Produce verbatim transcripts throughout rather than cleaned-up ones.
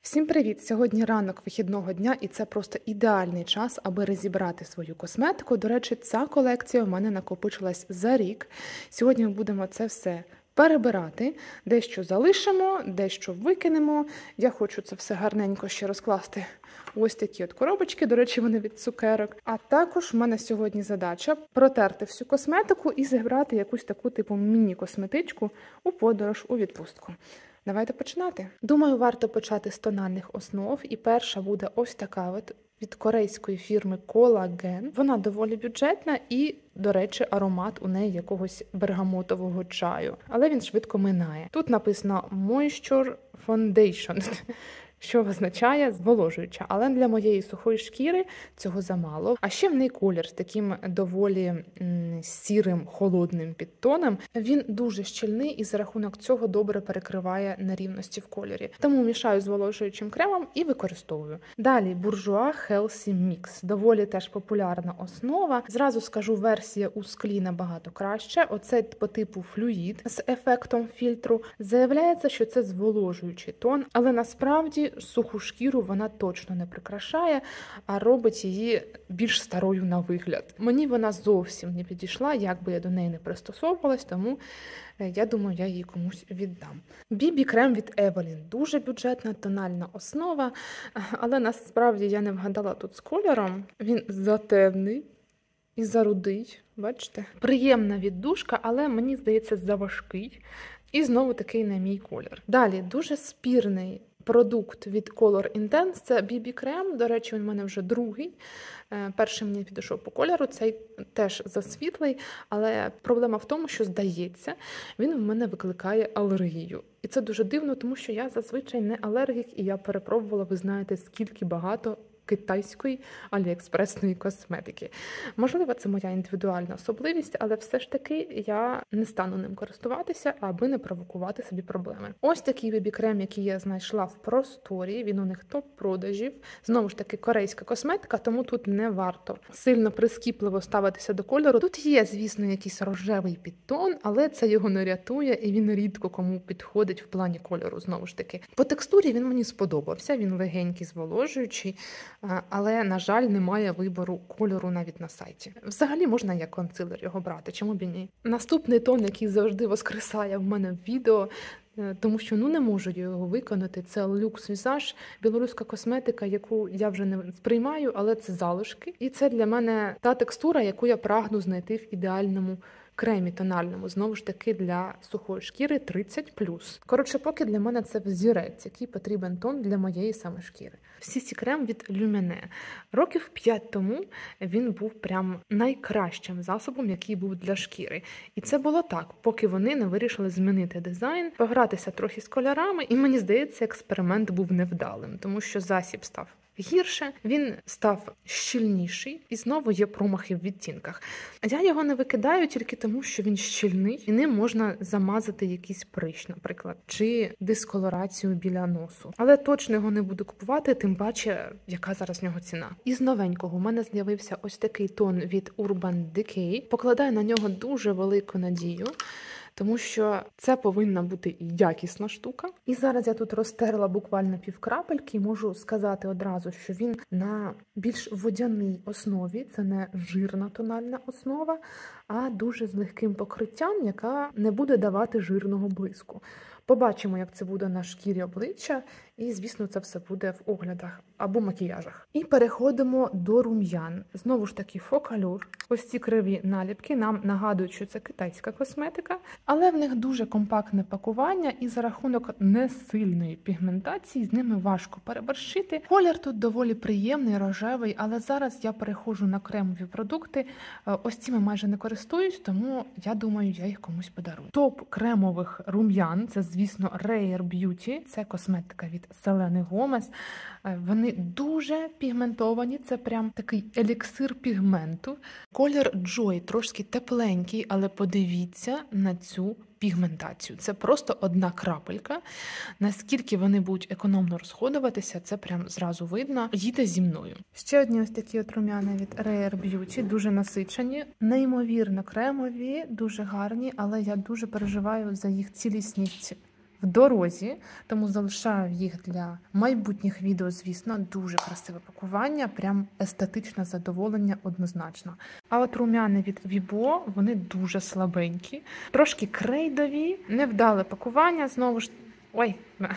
Всім привіт! Сьогодні ранок вихідного дня, і це просто ідеальний час, аби розібрати свою косметику. До речі, ця колекція у мене накопичилась за рік. Сьогодні ми будемо це все перебирати, дещо залишимо, дещо викинемо. Я хочу це все гарненько ще розкласти ось такі от коробочки, до речі, вони від цукерок. А також в мене сьогодні задача протерти всю косметику і зібрати якусь таку типу міні-косметичку у подорож, у відпустку. Давайте починати. Думаю, варто почати з тональних основ. І перша буде ось така от від корейської фірми Collagen. Вона доволі бюджетна і, до речі, аромат у неї якогось бергамотового чаю. Але він швидко минає. Тут написано Moisture Foundation, що означає зволожуюча. Але для моєї сухої шкіри цього замало. А ще в неї колір з таким доволі м, сірим, холодним підтоном. Він дуже щільний і за рахунок цього добре перекриває нерівності в кольорі. Тому мішаю зволожуючим кремом і використовую. Далі Bourjois Healthy Mix. Доволі теж популярна основа. Зразу скажу, версія у склі набагато краще. Оце по типу флюїд з ефектом фільтру. Заявляється, що це зволожуючий тон, але насправді суху шкіру вона точно не прикрашає, а робить її більш старою на вигляд. Мені вона зовсім не підійшла, як би я до неї не пристосовувалась, тому я думаю, я її комусь віддам. бі бі-крем від Evelyn. Дуже бюджетна тональна основа, але насправді я не вгадала тут з кольором. Він затемний і зарудий, бачите? Приємна віддушка, але мені здається заважкий. І знову такий не мій колір. Далі, дуже спірний продукт від Color Intense, це бі бі-крем, до речі, він в мене вже другий. Перший мені підійшов по кольору, цей теж засвітлий, але проблема в тому, що, здається, він в мене викликає алергію. І це дуже дивно, тому що я зазвичай не алергік, і я перепробувала, ви знаєте, скільки багато китайської аліекспресної косметики. Можливо, це моя індивідуальна особливість, але все ж таки я не стану ним користуватися, аби не провокувати собі проблеми. Ось такий бібі-крем, який я знайшла в просторі, він у них топ-продажів. Знову ж таки, корейська косметика, тому тут не варто сильно прискіпливо ставитися до кольору. Тут є, звісно, якийсь рожевий підтон, але це його не рятує, і він рідко кому підходить в плані кольору, знову ж таки. По текстурі він мені сподобався, він легенький, зволожуючий, але, на жаль, немає вибору кольору навіть на сайті. Взагалі можна як консилер його брати, чому б і ні. Наступний тон, який завжди воскресає в мене в відео, тому що ну не можу його виконати, це Luxe Visage, білоруська косметика, яку я вже не сприймаю, але це залишки. І це для мене та текстура, яку я прагну знайти в ідеальному кремі тональному, знову ж таки, для сухої шкіри тридцять плюс. Коротше, поки для мене це взірець, який потрібен тон для моєї саме шкіри. сі сі-крем від Lumineux. Років п'ять тому він був прям найкращим засобом, який був для шкіри. І це було так, поки вони не вирішили змінити дизайн, погратися трохи з кольорами, і мені здається, експеримент був невдалим, тому що засіб став гірше, він став щільніший, і знову є промахи в відтінках. Я його не викидаю тільки тому, що він щільний, і ним можна замазати якийсь прищ, наприклад, чи дисколорацію біля носу. Але точно його не буду купувати, тим паче, яка зараз в нього ціна. Із новенького у мене з'явився ось такий тон від Urban Decay. Покладаю на нього дуже велику надію, тому що це повинна бути якісна штука. І зараз я тут розтерла буквально півкрапельки і можу сказати одразу, що він на більш водяній основі, це не жирна тональна основа, а дуже з легким покриттям, яка не буде давати жирного блиску. Побачимо, як це буде на шкірі обличчя, і, звісно, це все буде в оглядах або макіяжах. І переходимо до рум'ян. Знову ж таки, Focallure. Ось ці криві наліпки нам нагадують, що це китайська косметика, але в них дуже компактне пакування, і за рахунок несильної пігментації з ними важко переборщити. Колір тут доволі приємний, рожевий, але зараз я переходжу на кремові продукти. Ось цими майже не користуюсь, тому я думаю, я їх комусь подарую. Топ кремових рум'ян – це, звісно, Rare Beauty. Це косметика від Селени Гомес. Вони дуже пігментовані, це прям такий еліксир пігменту. Колір Joy трошки тепленький, але подивіться на цю пігментацію. Це просто одна крапелька. Наскільки вони будуть економно розходуватися, це прям зразу видно. Їде зі мною. Ще одні ось такі от рум'яна від Rare Beauty, дуже насичені, неймовірно кремові, дуже гарні, але я дуже переживаю за їх цілісність в дорозі, тому залишаю їх для майбутніх відео, звісно. Дуже красиве пакування, прям естетичне задоволення однозначно. А от румяни від Vibo, вони дуже слабенькі, трошки крейдові, невдале пакування, знову ж. Ой,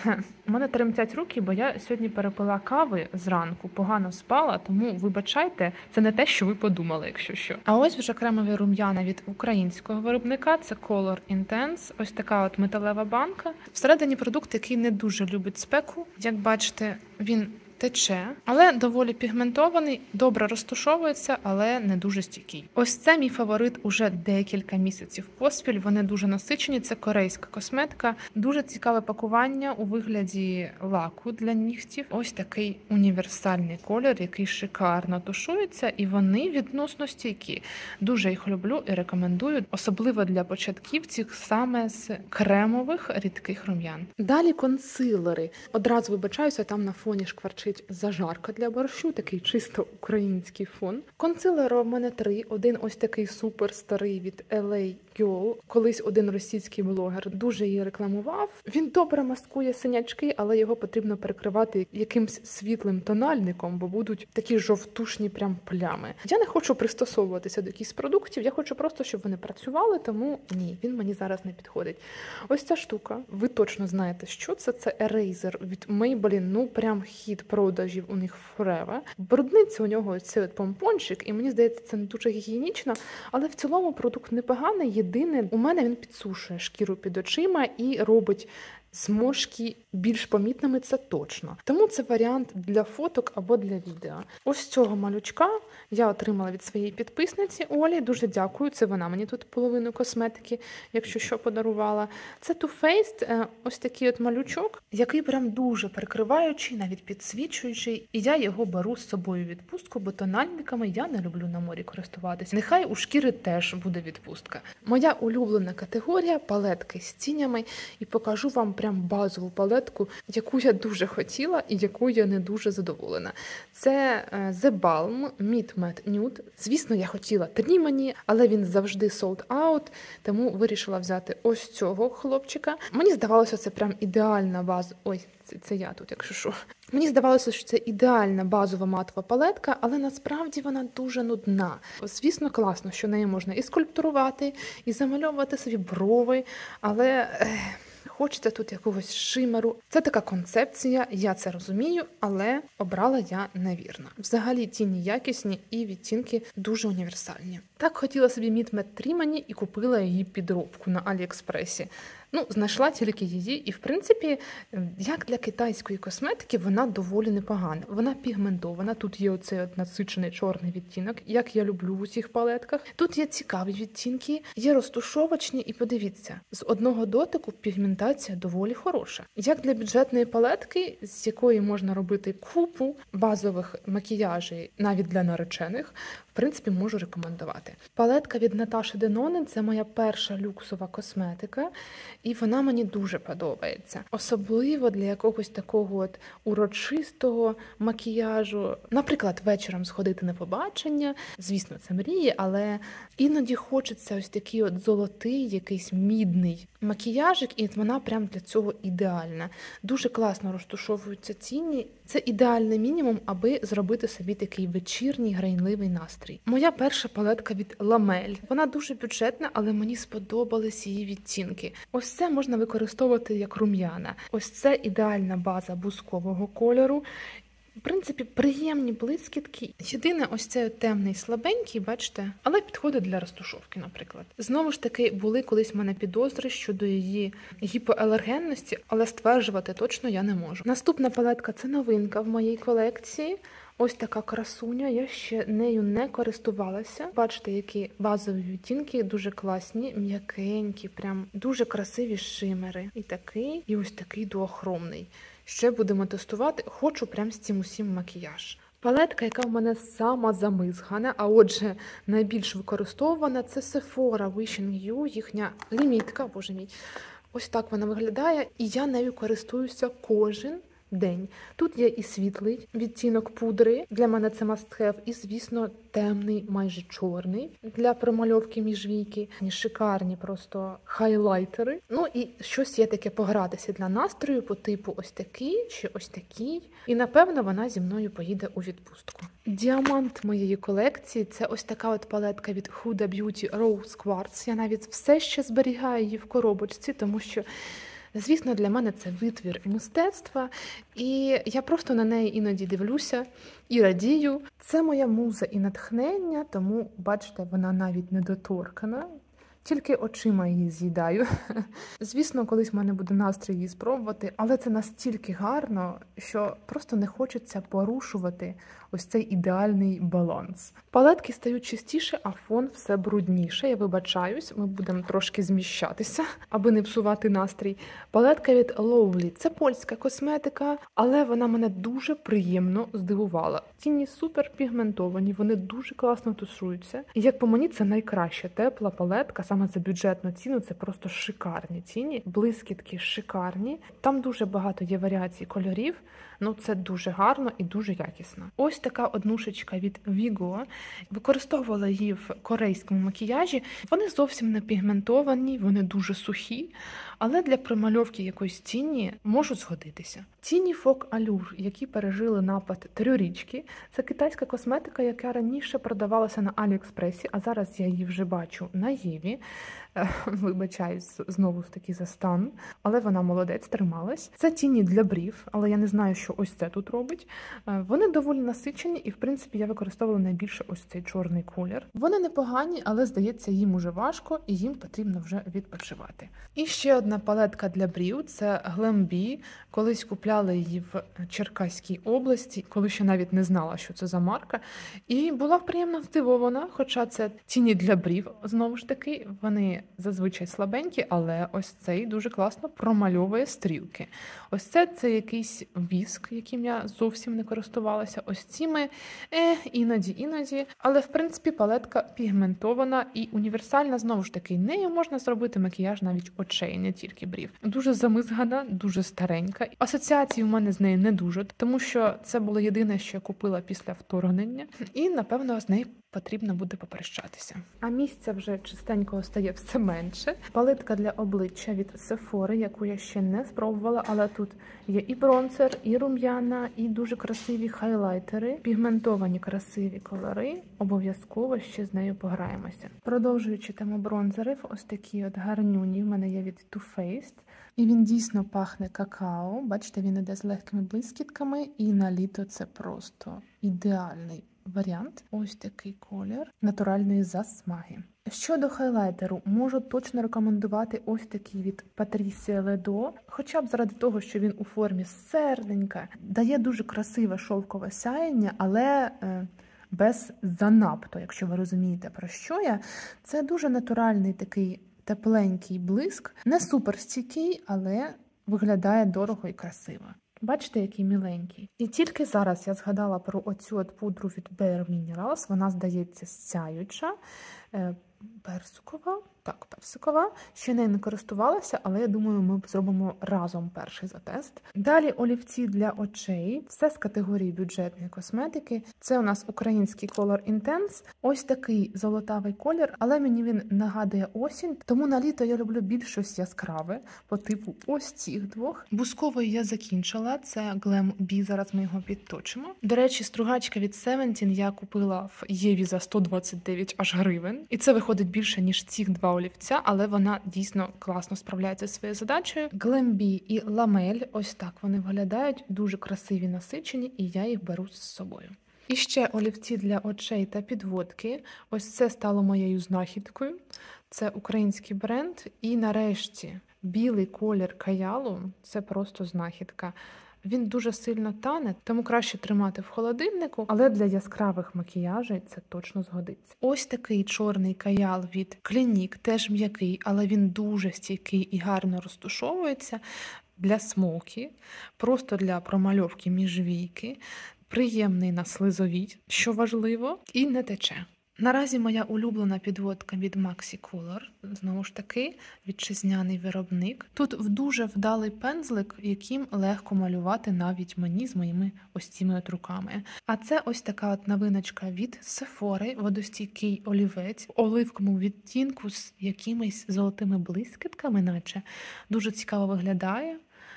у мене тремтять руки, бо я сьогодні перепила кави зранку, погано спала, тому вибачайте, це не те, що ви подумали, якщо що. А ось вже кремові рум'яна від українського виробника, це Color Intense, ось така от металева банка. Всередині продукт, який не дуже любить спеку, як бачите, він тече, але доволі пігментований, добре розтушовується, але не дуже стійкий. Ось це мій фаворит уже декілька місяців поспіль. Вони дуже насичені, це корейська косметика. Дуже цікаве пакування у вигляді лаку для нігтів. Ось такий універсальний колір, який шикарно тушується, і вони відносно стійкі. Дуже їх люблю і рекомендую, особливо для початківців, саме з кремових рідких рум'ян. Далі консилери. Одразу вибачаюся, там на фоні шкварчить зажарка для борщу, такий чисто український фон. Консилера в мене три. Один ось такий супер старий від ел ей Girl. Колись один російський блогер дуже її рекламував. Він добре маскує синячки, але його потрібно перекривати якимсь світлим тональником, бо будуть такі жовтушні прям плями. Я не хочу пристосовуватися до якихось продуктів, я хочу просто, щоб вони працювали, тому ні, він мені зараз не підходить. Ось ця штука, ви точно знаєте, що це. Це ерейзер від Maybelline, ну прям хіт продажів у них forever. Брудниця у нього цей от помпончик, і мені здається, це не дуже гігієнічно, але в цілому продукт непоганий. Єдине, у мене він підсушує шкіру під очима і робить зморшки більш помітними, це точно. Тому це варіант для фоток або для відео. Ось цього малючка я отримала від своєї підписниці Олі. Дуже дякую. Це вона мені тут половину косметики, якщо що, подарувала. Це Too Faced, ось такий от малючок, який прям дуже перекриваючий, навіть підсвічуючий. І я його беру з собою в відпустку, бо тональниками я не люблю на морі користуватися. Нехай у шкіри теж буде відпустка. Моя улюблена категорія – палетки з тінями. І покажу вам прям базову палетку, яку я дуже хотіла і яку я не дуже задоволена. Це The Balm Meet Matte Nude. Звісно, я хотіла Trімані, але він завжди sold out, тому вирішила взяти ось цього хлопчика. Мені здавалося, це прям ідеальна база. Ой, це, це я тут, якщо що. Мені здавалося, що це ідеальна базова матова палетка, але насправді вона дуже нудна. Звісно, класно, що нею можна і скульптурувати, і замальовувати собі брови, але ех, хочеться тут якогось шимеру. Це така концепція, я це розумію, але обрала я невірно. Взагалі тіні якісні і відтінки дуже універсальні. Так хотіла собі Meet Matte Trімані і купила її підробку на Аліекспресі. Ну, знайшла тільки її, і, в принципі, як для китайської косметики, вона доволі непогана. Вона пігментована, тут є оцей от насичений чорний відтінок, як я люблю в усіх палетках. Тут є цікаві відтінки, є розтушовочні, і подивіться, з одного дотику пігментація доволі хороша. Як для бюджетної палетки, з якої можна робити купу базових макіяжів, навіть для наречених, в принципі, можу рекомендувати. Палетка від Наташі Денонен – це моя перша люксова косметика, і вона мені дуже подобається. Особливо для якогось такого от урочистого макіяжу. Наприклад, вечором сходити на побачення. Звісно, це мрії, але іноді хочеться ось такий от золотий, якийсь мідний макіяжик, і вона прям для цього ідеальна. Дуже класно розтушовуються тіні. Це ідеальний мінімум, аби зробити собі такий вечірній грайливий настрій. Моя перша палетка від Ламель. Вона дуже бюджетна, але мені сподобались її відтінки. Ось це можна використовувати як рум'яна. Ось це ідеальна база бузкового кольору. В принципі, приємні блискітки. Єдине, ось цей темний, слабенький, бачите, але підходить для розтушовки, наприклад. Знову ж таки, були колись в мене підозри щодо її гіпоалергенності, але стверджувати точно я не можу. Наступна палетка – це новинка в моїй колекції. Ось така красуня, я ще нею не користувалася. Бачите, які базові відтінки, дуже класні, м'якенькі, прям дуже красиві шимери. І такий, і ось такий дуохромний. Ще будемо тестувати, хочу прям з цим усім макіяж. Палетка, яка в мене сама замизгана, а отже найбільш використовувана, це Sephora Wishing You, їхня лімітка, боже мій. Ось так вона виглядає, і я нею користуюся кожен день. Тут є і світлий відтінок пудри, для мене це must have, і, звісно, темний, майже чорний для промальовки міжвійки. Шикарні просто хайлайтери. Ну і щось є таке погратися для настрою по типу ось такий чи ось такий. І, напевно, вона зі мною поїде у відпустку. Діамант моєї колекції – це ось така от палетка від Huda Beauty Rose Quartz. Я навіть все ще зберігаю її в коробочці, тому що, звісно, для мене це витвір мистецтва, і я просто на неї іноді дивлюся і радію. Це моя муза і натхнення, тому, бачите, вона навіть недоторкана. Тільки очима її з'їдаю. Звісно, колись в мене буде настрій її спробувати, але це настільки гарно, що просто не хочеться порушувати ось цей ідеальний баланс. Палетки стають чистіше, а фон все брудніше. Я вибачаюсь, ми будемо трошки зміщатися, аби не псувати настрій. Палетка від Lovely. Це польська косметика, але вона мене дуже приємно здивувала. Тіні супер пігментовані, вони дуже класно тушуються. І як по мені, це найкраща тепла палетка, саме за бюджетну ціну, це просто шикарні тіні, блискітки шикарні. Там дуже багато є варіацій кольорів, ну це дуже гарно і дуже якісно. Ось така однушечка від Vigo. Використовувала її в корейському макіяжі. Вони зовсім не пігментовані, вони дуже сухі, але для промальовки якоїсь тіні можуть згодитися. Тіні Faux Allure, які пережили напад трьорічки. Це китайська косметика, яка раніше продавалася на Аліекспресі, а зараз я її вже бачу на Єві. Вибачаюсь знову ж таки за стан, але вона молодець, трималась. Це тіні для брів, але я не знаю, що ось це тут робить. Вони доволі насичені і, в принципі, я використовувала найбільше ось цей чорний колір. Вони непогані, але, здається, їм уже важко і їм потрібно вже відпочивати. І ще одна палетка для брів – це Glambi. Колись купляла її в Черкаській області, коли ще навіть не знала, що це за марка. І була приємно здивована, хоча це тіні для брів, знову ж таки, вони зазвичай слабенькі, але ось цей дуже класно промальовує стрілки. Ось це, це якийсь віск, яким я зовсім не користувалася. Ось цими е, іноді-іноді. Але, в принципі, палетка пігментована і універсальна. Знову ж таки, нею можна зробити макіяж навіть очей, не тільки брів. Дуже замизгана, дуже старенька. Асоціації в мене з нею не дуже, тому що це було єдине, що я купила після вторгнення. І, напевно, з нею потрібно буде попрощатися. А місця вже чистенького стає все менше. Палетка для обличчя від Sephora, яку я ще не спробувала, але тут є і бронзер, і рум'яна, і дуже красиві хайлайтери, пігментовані красиві кольори. Обов'язково ще з нею пограємося. Продовжуючи тему бронзерів, ось такі от гарнюні в мене є від Too Faced. І він дійсно пахне какао. Бачите, він іде з легкими блискітками, і на літо це просто ідеальний варіант. Ось такий колір натуральної засмаги. Щодо хайлайтеру, можу точно рекомендувати ось такий від Patricia Ledo, хоча б заради того, що він у формі серденька, дає дуже красиве шовкове сяєння, але е, без занадто, якщо ви розумієте, про що я. Це дуже натуральний такий тепленький блиск, не суперстійкий, але виглядає дорого і красиво. Бачите, який міленький. І тільки зараз я згадала про оцю от пудру від Bare Minerals. Вона, здається, сяюча, персикова. Так, персикова. Ще нею не користувалася, але я думаю, ми зробимо разом перший затест. Далі олівці для очей. Все з категорії бюджетної косметики. Це у нас український Color Intense. Ось такий золотавий колір, але мені він нагадує осінь. Тому на літо я люблю більш щось яскраве, по типу ось цих двох. Бусковою я закінчила. Це Glam Bee, зараз ми його підточимо. До речі, стругачка від севентін я купила в Єві за сто двадцять дев'ять аж гривень. І це виходить більше, ніж ці два олівця, але вона дійсно класно справляється зі своєю задачею. Glam Bee і Lamel, ось так вони виглядають, дуже красиві, насичені, і я їх беру з собою. І ще олівці для очей та підводки. Ось це стало моєю знахідкою. Це український бренд. І нарешті білий колір каялу – це просто знахідка. Він дуже сильно тане, тому краще тримати в холодильнику, але для яскравих макіяжей це точно згодиться. Ось такий чорний каял від Clinique, теж м'який, але він дуже стійкий і гарно розтушовується для смокі, просто для промальовки міжвійки, приємний на слизовій, що важливо, і не тече. Наразі моя улюблена підводка від Maxi Color, знову ж таки, вітчизняний виробник. Тут дуже вдалий пензлик, яким легко малювати навіть мені з моїми ось цими от руками. А це ось така от новиночка від Sephora, водостійкий олівець, в оливковому відтінку з якимись золотими блискітками, наче. Дуже цікаво виглядає.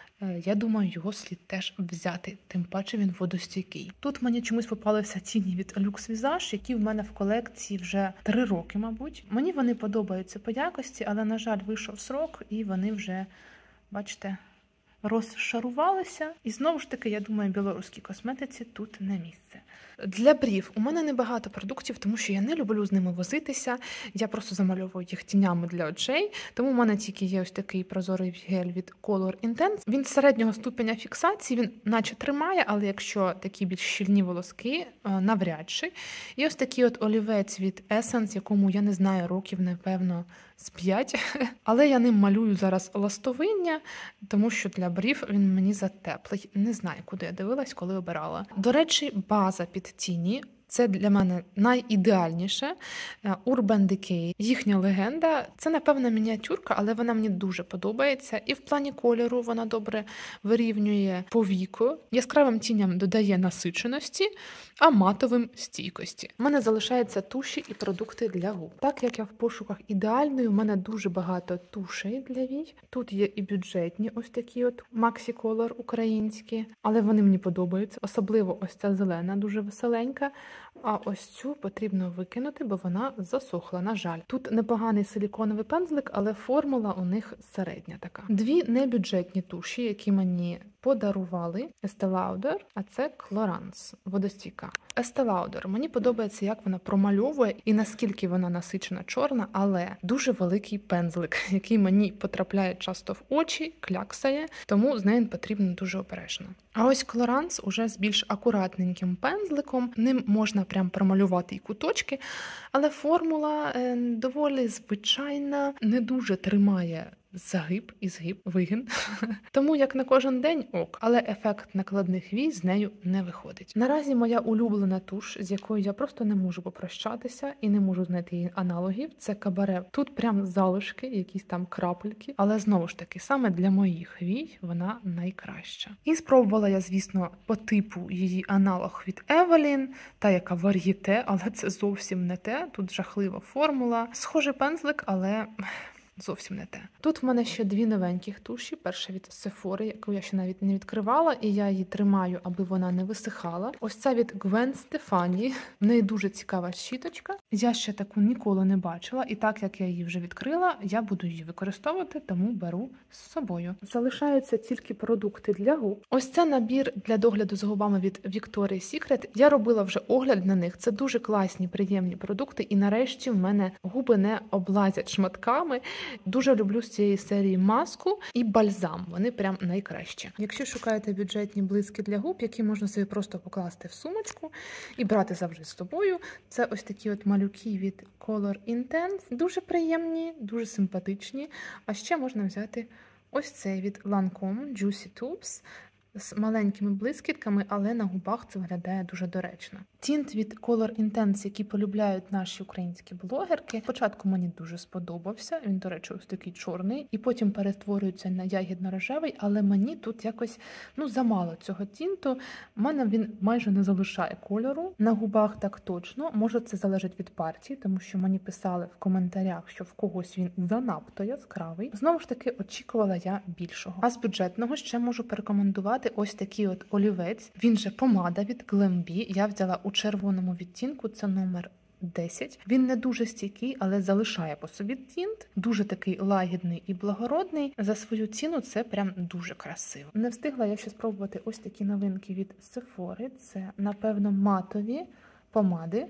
Я думаю, його слід теж взяти, тим паче він водостійкий. Тут мені чомусь попалися тіні від Lux Visage, які в мене в колекції вже три роки, мабуть. Мені вони подобаються по якості, але, на жаль, вийшов срок, і вони вже, бачите, розшарувалися. І знову ж таки, я думаю, білоруській косметиці тут не місце. Для брів у мене небагато продуктів, тому що я не люблю з ними возитися. Я просто замальовую їх тінями для очей. Тому в мене тільки є ось такий прозорий гель від Color Intense. Він середнього ступеня фіксації, він наче тримає, але якщо такі більш щільні волоски, навряд чи. І ось такий от олівець від Essence, якому я не знаю років, напевно, з п'ять. Але я ним малюю зараз ластовиння, тому що для брів він мені затеплий. Не знаю, куди я дивилась, коли обирала. До речі, база під тіні. Це для мене найідеальніше. Urban Decay. Їхня легенда. Це, напевно, мініатюрка, але вона мені дуже подобається. І в плані кольору вона добре вирівнює повіку. Яскравим тіням додає насиченості, а матовим – стійкості. У мене залишаються туші і продукти для губ. Так як я в пошуках ідеальної, у мене дуже багато тушей для вій. Тут є і бюджетні ось такі от Maxi Color українські, але вони мені подобаються. Особливо ось ця зелена, дуже веселенька. А ось цю потрібно викинути, бо вона засохла, на жаль. Тут непоганий силіконовий пензлик, але формула у них середня така. Дві небюджетні туші, які мені подарували. Estee Lauder, а це Clarins, водостійка. Estee Lauder. Мені подобається, як вона промальовує і наскільки вона насичена чорна, але дуже великий пензлик, який мені потрапляє часто в очі, кляксає, тому з нею потрібно дуже обережно. А ось Clarins уже з більш акуратненьким пензликом, ним можна прям промалювати і куточки, але формула е, доволі звичайна, не дуже тримає загиб і згиб, вигин. Тому як на кожен день ок, але ефект накладних вій з нею не виходить. Наразі моя улюблена туш, з якою я просто не можу попрощатися і не можу знайти її аналогів, це Кабаре. Тут прям залишки, якісь там крапельки, але знову ж таки, саме для моїх вій вона найкраща. І спробувала я, звісно, по типу її аналог від Evelyn, та яка вар'єте, але це зовсім не те. Тут жахлива формула. Схожий пензлик, але зовсім не те. Тут в мене ще дві новеньких туші. Перша від Sephora, яку я ще навіть не відкривала, і я її тримаю, аби вона не висихала. Ось ця від Gwen Stefani. В неї дуже цікава щіточка. Я ще таку ніколи не бачила, і так як я її вже відкрила, я буду її використовувати, тому беру з собою. Залишаються тільки продукти для губ. Ось це набір для догляду за губами від Victoria's Secret. Я робила вже огляд на них. Це дуже класні, приємні продукти, і нарешті в мене губи не облазять шматками. Дуже люблю з цієї серії маску і бальзам. Вони прям найкращі. Якщо шукаєте бюджетні блиски для губ, які можна собі просто покласти в сумочку і брати завжди з собою, це ось такі от малюки від Color Intense. Дуже приємні, дуже симпатичні. А ще можна взяти ось цей від Lancome Juicy Tubes з маленькими блискітками, але на губах це виглядає дуже доречно. Тінт від Color Intense, який полюбляють наші українські блогерки. Спочатку мені дуже сподобався, він, до речі, ось такий чорний, і потім перетворюється на ягідно-рожевий, але мені тут якось, ну, замало цього тінту. У мене він майже не залишає кольору. На губах так точно. Може, це залежить від партії, тому що мені писали в коментарях, що в когось він занадто яскравий. Знову ж таки, очікувала я більшого. А з бюджетного ще можу порекомендувати ось такий от олівець. Він же помада від Glambi. Я взяла у червоному відтінку, це номер десять. Він не дуже стійкий, але залишає по собі тінт. Дуже такий лагідний і благородний. За свою ціну це прям дуже красиво. Не встигла я ще спробувати ось такі новинки від Sephora. Це, напевно, матові помади.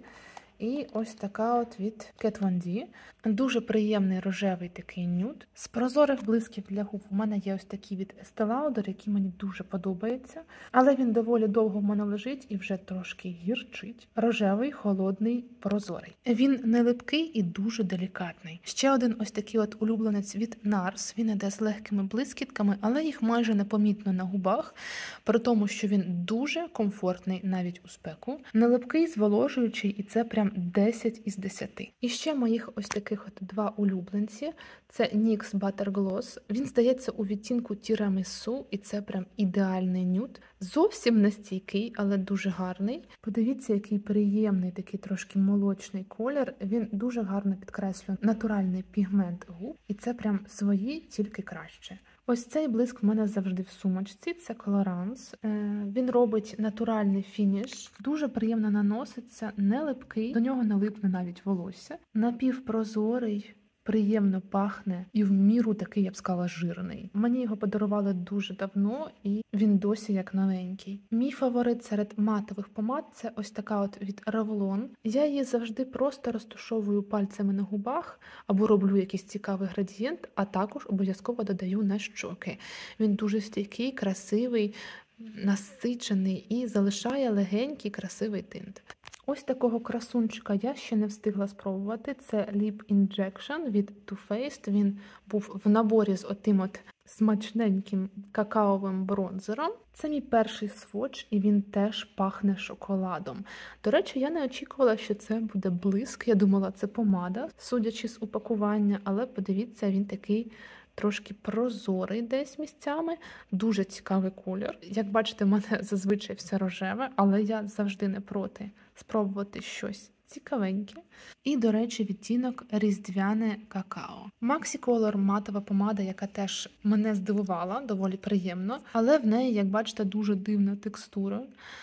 І ось така от від Kat Von D. Дуже приємний рожевий такий нюд. З прозорих блисків для губ у мене є ось такі від Estee Lauder, які мені дуже подобаються. Але він доволі довго в мене лежить і вже трошки гірчить. Рожевий, холодний, прозорий. Він не липкий і дуже делікатний. Ще один ось такий от улюбленець від Nars. Він іде з легкими блискітками, але їх майже непомітно на губах, при тому, що він дуже комфортний навіть у спеку. Не липкий, зволожуючий, і це прям десять із десяти. І ще моїх ось таких от два улюбленці. Це нікс Butter Gloss. Він здається у відтінку тірамісу, і це прям ідеальний нюд. Зовсім не стійкий, але дуже гарний. Подивіться, який приємний, такий трошки молочний колір. Він дуже гарно підкреслює натуральний пігмент губ, і це прям свої, тільки краще. Ось цей блиск в мене завжди в сумочці, це Colorance. Він робить натуральний фініш, дуже приємно наноситься, не липкий, до нього не липне навіть волосся. Напівпрозорий, приємно пахне і в міру такий, я б сказала, жирний. Мені його подарували дуже давно і він досі як новенький. Мій фаворит серед матових помад – це ось така от від Revlon. Я її завжди просто розтушовую пальцями на губах або роблю якийсь цікавий градієнт, а також обов'язково додаю на щоки. Він дуже стійкий, красивий, насичений і залишає легенький красивий тинт. Ось такого красунчика я ще не встигла спробувати. Це Lip Injection від Too Faced. Він був в наборі з отим от смачненьким какаовим бронзером. Це мій перший сводч, і він теж пахне шоколадом. До речі, я не очікувала, що це буде блиск. Я думала, це помада, судячи з упакування, але подивіться, він такий трошки прозорий десь місцями, дуже цікавий колір. Як бачите, в мене зазвичай все рожеве, але я завжди не проти спробувати щось цікавеньке. І, до речі, відтінок різдвяне какао. Maxi Color матова помада, яка теж мене здивувала, доволі приємно, але в неї, як бачите, дуже дивна текстура.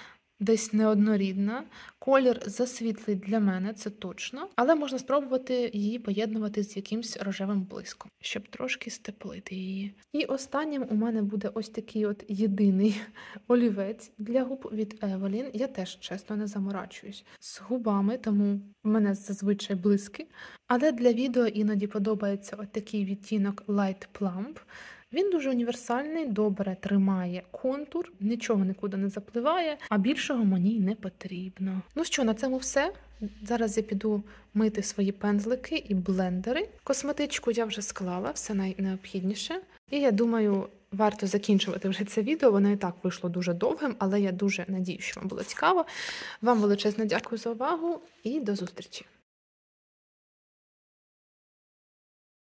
Десь неоднорідна. Колір засвітлий для мене, це точно. Але можна спробувати її поєднувати з якимсь рожевим блиском, щоб трошки степлити її. І останнім у мене буде ось такий от єдиний олівець для губ від Evelyn. Я теж, чесно, не заморачуюсь з губами, тому в мене зазвичай блиски. Але для відео іноді подобається от такий відтінок Light Plump. Він дуже універсальний, добре тримає контур, нічого нікуди не запливає, а більшого мені й не потрібно. Ну що, на цьому все. Зараз я піду мити свої пензлики і блендери. Косметичку я вже склала, все найнеобхідніше. І я думаю, варто закінчувати вже це відео. Воно і так вийшло дуже довгим, але я дуже надію, що вам було цікаво. Вам величезне дякую за увагу і до зустрічі!